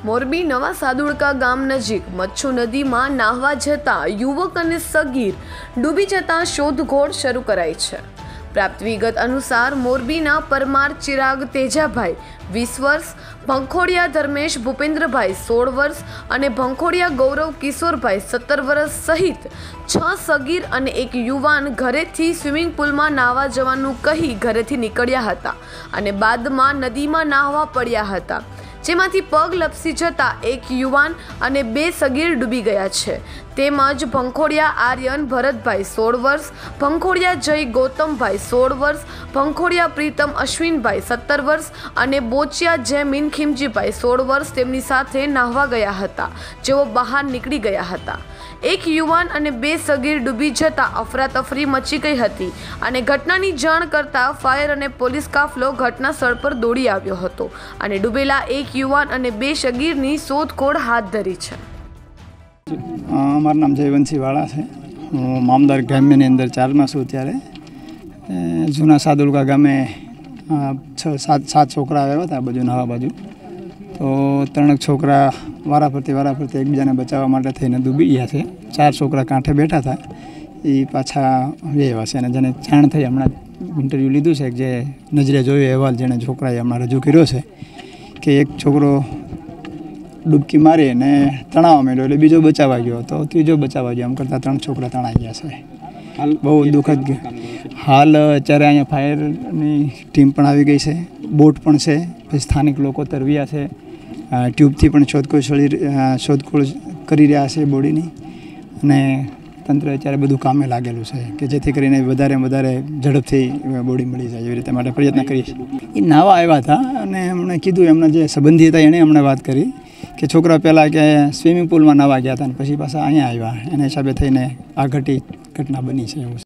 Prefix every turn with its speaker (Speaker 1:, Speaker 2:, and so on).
Speaker 1: મોરબી નવા સાદુળકા ગામ નજીક મચ્છુ નદીમાં નાહવા જતા યુવક અને સગીર ડૂબી જતા શોધખોળ શરૂ કરાઈ છે। પ્રાપ્ત વિગત અનુસાર મોરબીના પરમાર ચિરાગ તેજાભાઈ 20 વર્ષ, ભંખોડિયા ધર્મેશ ભૂપેન્દ્રભાઈ 16 વર્ષ અને ભંખોડિયા ગૌરવ કિશોરભાઈ 17 વર્ષ સહિત 6 સગીર અને એક યુવાન ઘરેથી સ્વિમિંગ પુલમાં નાહવા જવાનું કહી ઘરેથી નીકળ્યા હતા અને બાદમાં નદીમાં નાહવા પડ્યા હતા, જેમાંથી પગ લપસી જતા એક યુવાન અને 2 સગીર ડૂબી ગયા છે। તેમજ ભંખોડિયા આર્યન ભરતભાઈ 16 વર્ષ, ભંખોડિયા જય ગૌતમભાઈ 16 વર્ષ, ભંખોડિયા પ્રીતમ અશ્વિનભાઈ 17 વર્ષ અને બોચિયા જયમીન ખીમજીભાઈ 16 વર્ષ તેમની સાથે નાહવા ગયા હતા, જેઓ બહાર નીકળી ગયા હતા। એક યુવાન અને 2 સગીર ડૂબી જતા અફરાતફરી મચી ગઈ હતી અને ઘટનાની જાણ કરતા ફાયર અને પોલીસ કાફલો ઘટના સ્થળ પર દોડી આવ્યો હતો અને ડૂબેલા એક યુવાન અને 2 સગીરની શોધખોળ હાથ ધરી છે।
Speaker 2: અમારું નામ જયવંશી વાળા છે। હું મામદાર ગ્રામ્યની અંદર 4માં છું। ત્યારે જૂના સાદુલકા ગામે 6-7 છોકરા આવ્યા હતા બાજુ નવા બાજુ, તો 3 છોકરા વારાફરતી એકબીજાને બચાવવા માટે થઈને ડૂબી ગયા છે। 4 છોકરા કાંઠે બેઠા હતા, એ પાછા વેવા છે અને જેને જાણ થઈ હમણાં ઇન્ટરવ્યૂ લીધું છે, જે નજરે જોયો અહેવાલ જેણે છોકરાએ હમણાં રજૂ કર્યો છે કે એક છોકરો ડૂબકી મારી અને તણાવવા માંડ્યો એટલે બીજો બચાવવા ગયો, તો ત્રીજો બચાવવા ગયો, એમ કરતાં 3 છોકરા તણાઈ ગયા છે। બહુ દુઃખદ। હાલ અત્યારે અહીંયા ફાયરની ટીમ પણ આવી ગઈ છે, બોટ પણ છે, પછી સ્થાનિક લોકો તરવ્યા છે, ટ્યુબથી પણ શોધખોળ કરી રહ્યા છે બોડીની, અને તંત્ર અત્યારે બધું કામે લાગેલું છે કે જેથી કરીને વધારે ઝડપથી બોડી મળી જાય એવી રીતે માટે પ્રયત્ન કરીએ છીએ। એ નાવા આવ્યા હતા અને એમણે કીધું, એમના જે સંબંધી હતા એણે અમને વાત કરી કે છોકરા પહેલાં કે સ્વિમિંગ પુલમાં નાવા ગયા હતા અને પછી પાછા અહીંયા આવ્યા, એના હિસાબે થઈને આ ઘટના બની છે એવું।